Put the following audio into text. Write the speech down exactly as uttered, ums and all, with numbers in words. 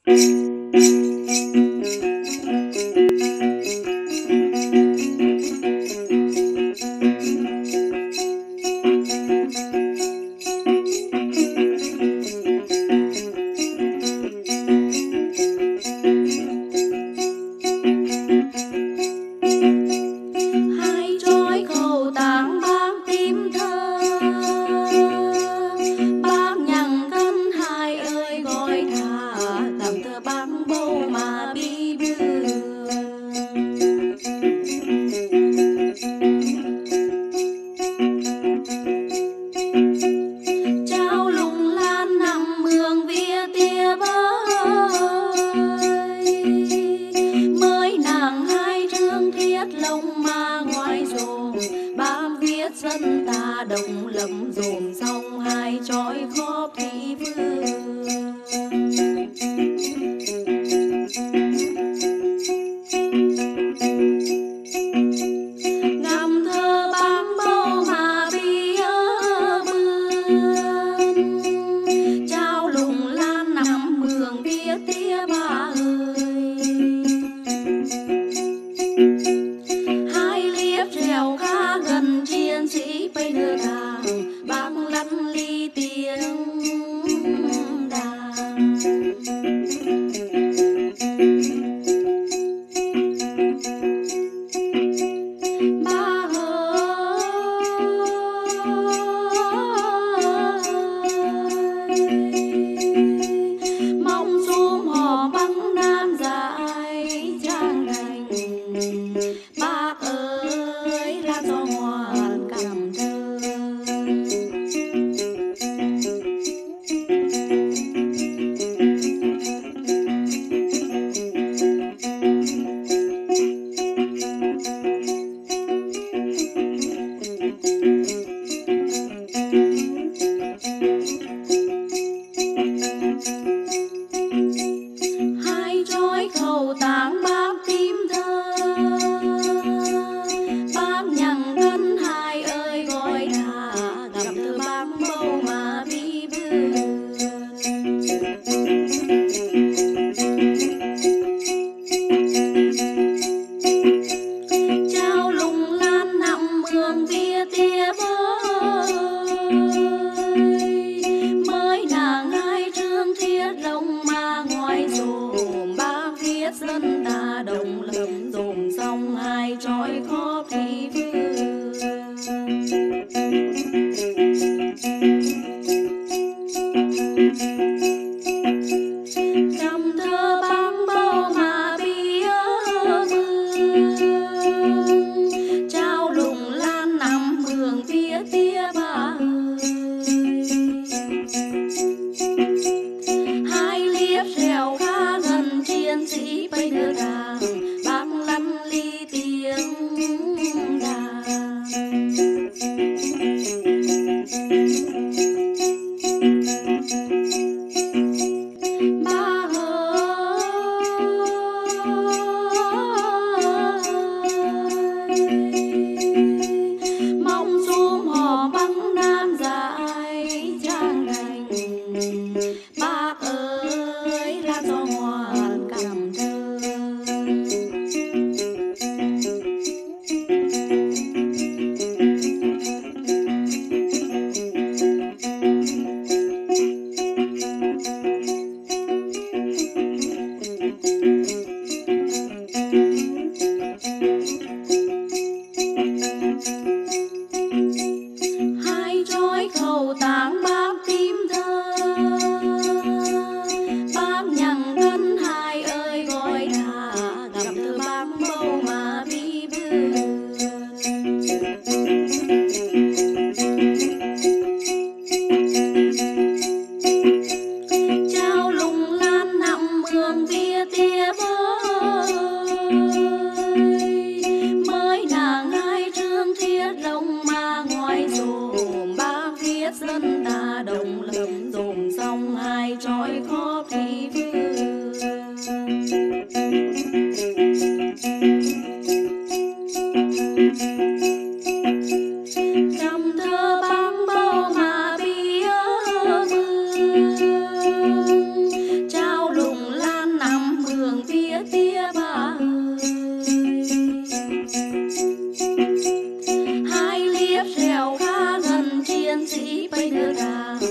Hai trói khẩu tàng bác tím thơ, bác nhằng cân hai ơi gọi thả, làm thơ bác bầu mà bi bư. Trao lùng lan nằm mường vía tia bơi, mới nàng hai trương thiết lông mà ngoài rồm, bám viết dân ta đồng lầm rồm xong hai trói khóp thị vương. Ngâm thơ bám bầu mà bia bươn, trao lùng lan nằm mường vía tia ba ơi. Hai liếp trèo khá gần chiến sĩ bây đưa thang, bác lăn ly tiếng đàn. Ba ơi, mong xum hò băng nam dài trang thành, bác ơi lan gió ngoan cầm thơ. Hai trói khẩu tàng bác tím thơ, bác nhằng cân hai ơi gọi thả, làm thơ bác bầu mà bi bư. Trao lùng lan nằm mường vía tia bơi, mới nàng hai trương thiết lông mà ngoài rồm, bác viết dân ta đồng lầm rồm xong hai trói khóp thị vương. Ngâm thơ bác bầu mà bia bươn, trao lùng lan nằm mường vía tia ba ơi. Hai liếp trèo khá gần chiến sĩ bây đưa thang, bác lăn ly tiếng đàn. Ba ơi, mong xum hò băng nam dài trang thành, bác ơi lan gió ngoan cầm thơ. Hai trói khẩu tàng bác tím thơ, bác nhằng cân hai ơi gọi thả, làm thơ bác bầu mà bi bư. Trao lùng lan nằm mường vía tia bơi, mới nàng hai trương thiết lông mà ngoài rồm, bác viết dân ta đồng lầm rồm xong hai trói khóp thị vương. Ngâm thơ bác bầu mà bia bươn, trao lùng lan hai đưa ra